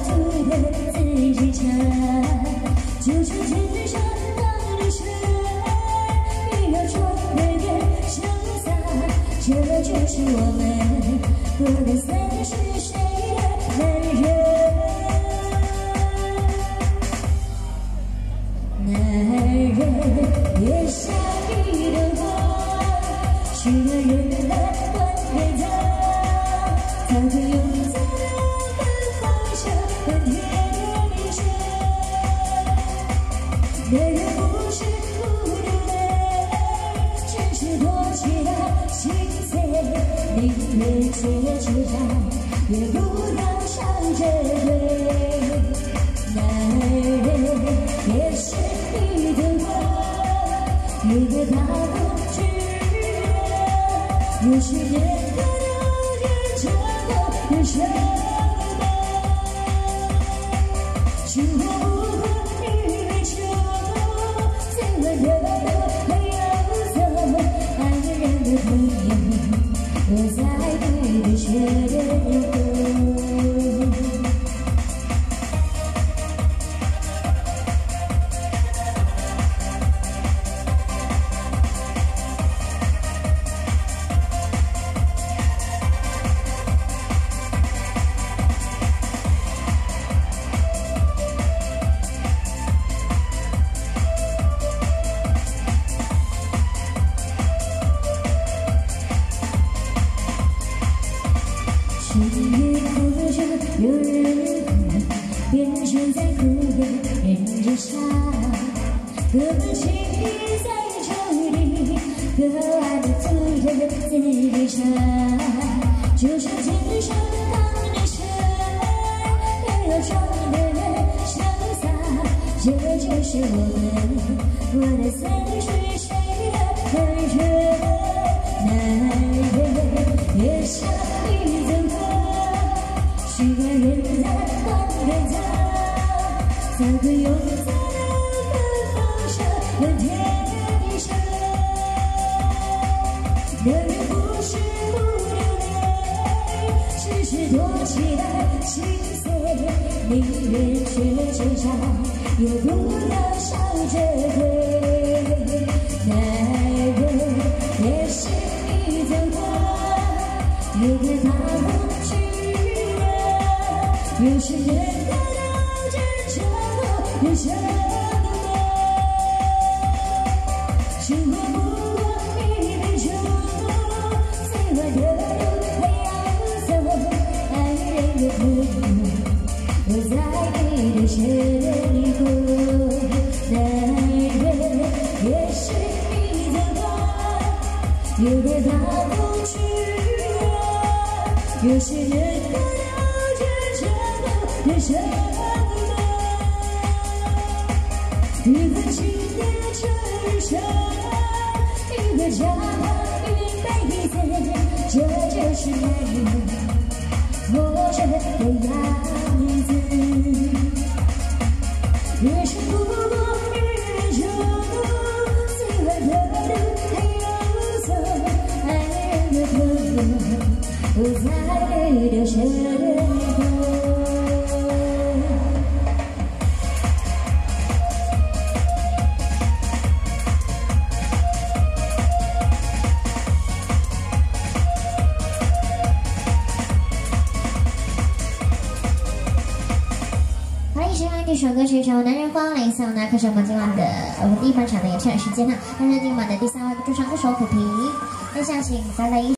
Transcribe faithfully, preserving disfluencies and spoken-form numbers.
图的自己唱，就像天上荡着水，你要装得更潇洒。这就是我们，我的三十岁的男人。男人也像一朵花，是个人的观点的，它可用在的方向和甜的眼神。男人不是不流泪，只是多情的心碎，宁愿却知道，也不要伤着对。男人也是一朵花，有个大风巨人，有些人可能也这么人生的。生活不过一杯酒，最温热的没有走，爱人的朋友，我在对的确认后。深夜哭着有人哭，变成在哭的人之上，我们情谊在这里，可爱的图着自己唱，就像天上荡着水，也要装得潇洒。这就是我们，我的三十岁的男人。男人也像一朵花，是个人在放任它，它可用在的方向和甜的声。男人不是不流泪，只是多期待心碎，宁愿却知道，也不要伤着对。男人也是一朵花，有个大风巨人，有些人可能只这么人生的。生活不过一杯酒，最晚的路还要走，爱人的朋友，我在你的身后。男人也是一朵花，有个大风巨人，有些人可能只这么人生的。一份情变成人生，一个家一辈子，这就是男人活着的样子。人生不过一杯酒，最晚的路还要走，爱人的朋友，我在你的身后。这首歌曲从男人花来送呢，开始我们今晚的我们第一半场的演唱时间哈，那是今晚的第三位驻唱歌手虎皮，接下请再来一。